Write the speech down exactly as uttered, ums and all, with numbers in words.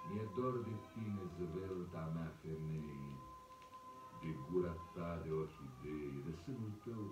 Mi-e dor de tine, zvelta mea femeie, de gura ta de orhidei, de sânul tău